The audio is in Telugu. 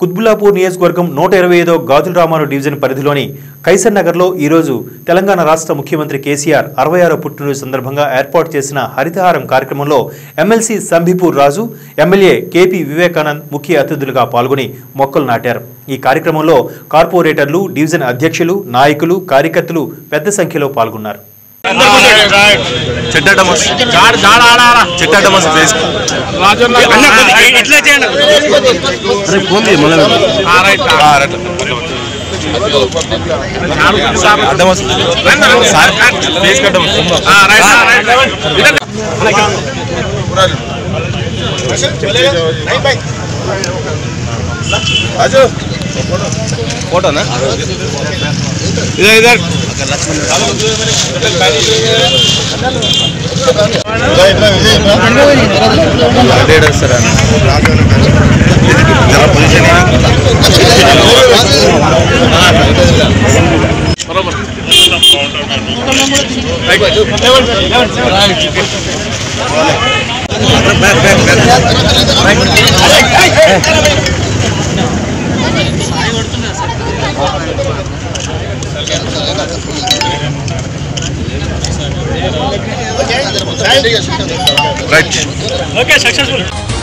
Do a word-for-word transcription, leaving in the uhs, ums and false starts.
కుత్బుల్లాపూర్ నియోజకవర్గం నూట ఇరవై ఐదో గాజుల రామారావు డివిజన్ పరిధిలోని కైసర్ నగర్లో ఈరోజు తెలంగాణ రాష్ట్ర ముఖ్యమంత్రి కేసీఆర్ అరవై ఆరో పుట్టినరోజు సందర్భంగా ఏర్పాటు చేసిన హరితహారం కార్యక్రమంలో MLC Shambipur Raju, MLA KP Vivekanand ముఖ్య అతిథులుగా పాల్గొని మొక్కలు నాటారు. ఈ కార్యక్రమంలో కార్పొరేటర్లు, డివిజన్ అధ్యక్షులు, నాయకులు, కార్యకర్తలు పెద్ద సంఖ్యలో పాల్గొన్నారు. फोटोना इधर इधर सर पोजिशन बराबर right. Okay, successful.